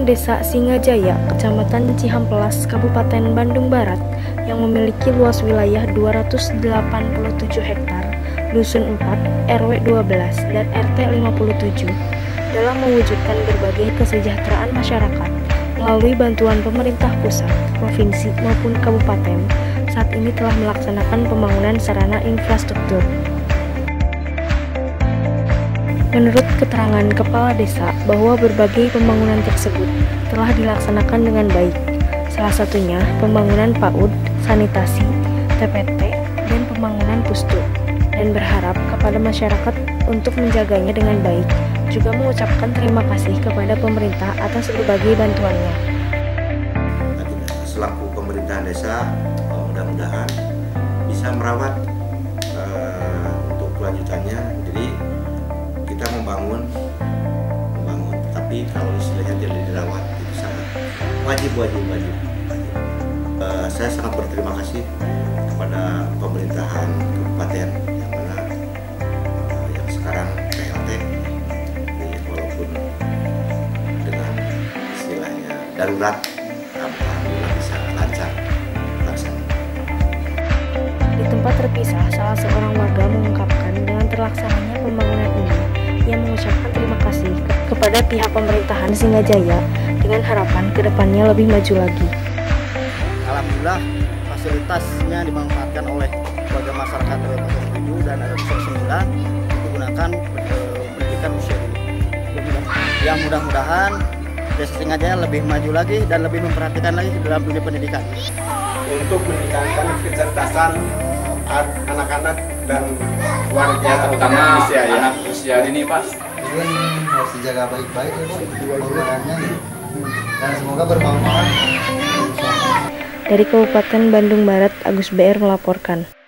Pemerintah Desa Singajaya, Kecamatan Cihampelas, Kabupaten Bandung Barat, yang memiliki luas wilayah 287 hektar, Dusun 4, RW 12, dan RT 57, dalam mewujudkan berbagai kesejahteraan masyarakat melalui bantuan pemerintah pusat, provinsi, maupun kabupaten, saat ini telah melaksanakan pembangunan sarana infrastruktur. Menurut keterangan Kepala Desa bahwa berbagai pembangunan tersebut telah dilaksanakan dengan baik, salah satunya pembangunan PAUD, sanitasi, TPT, dan pembangunan pustu, dan berharap kepada masyarakat untuk menjaganya dengan baik, juga mengucapkan terima kasih kepada pemerintah atas berbagai bantuannya. Selaku pemerintahan desa, mudah-mudahan bisa merawat untuk kelanjutannya. Jadi kita membangun, tapi kalau istilahnya tidak dirawat itu sangat wajib. Saya sangat berterima kasih kepada pemerintahan kabupaten yang mana yang sekarang PLT, walaupun dengan istilahnya darurat, alhamdulillah bisa lancar pelaksanaan. Di tempat terpisah, salah seorang warga mengungkapkan dengan terlaksananya pembangunan ini, ia mengucapkan terima kasih kepada pihak pemerintahan Singajaya dengan harapan kedepannya lebih maju lagi. Alhamdulillah fasilitasnya dimanfaatkan oleh warga masyarakat RW 07 dan RW 09 digunakan pendidikan usia dini. Yang mudah-mudahan Desa Singajaya lebih maju lagi dan lebih memperhatikan lagi dalam dunia pendidikan. Untuk meningkatkan kecerdasan anak-anak dan warga terutama usia anak usia dini, Pak. Ini harus dijaga baik-baik ya Pak, penggunaannya dan semoga bermanfaat. Dari Kabupaten Bandung Barat, Agus BR melaporkan.